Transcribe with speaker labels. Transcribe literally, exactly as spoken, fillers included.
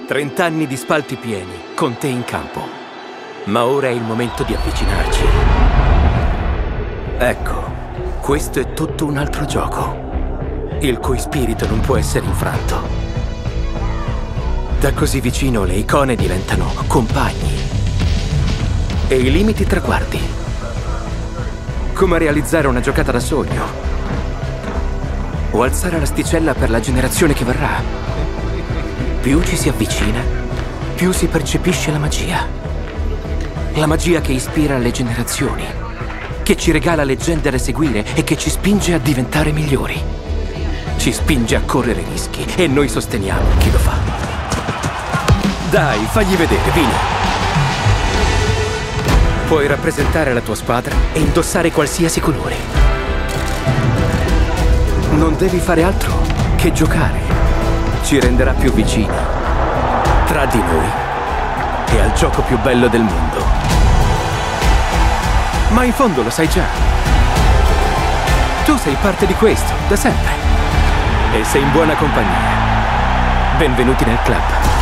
Speaker 1: Trent'anni di spalti pieni, con te in campo. Ma ora è il momento di avvicinarci. Ecco, questo è tutto un altro gioco, il cui spirito non può essere infranto. Da così vicino le icone diventano compagni e i limiti traguardi. Come realizzare una giocata da sogno o alzare l'asticella per la generazione che verrà. Più ci si avvicina, più si percepisce la magia. La magia che ispira le generazioni, che ci regala leggende da seguire e che ci spinge a diventare migliori. Ci spinge a correre rischi e noi sosteniamo chi lo fa. Dai, fagli vedere, Vini. Puoi rappresentare la tua squadra e indossare qualsiasi colore. Non devi fare altro che giocare. Ci renderà più vicini tra di noi e al gioco più bello del mondo. Ma in fondo lo sai già. Tu sei parte di questo, da sempre. E sei in buona compagnia. Benvenuti nel club.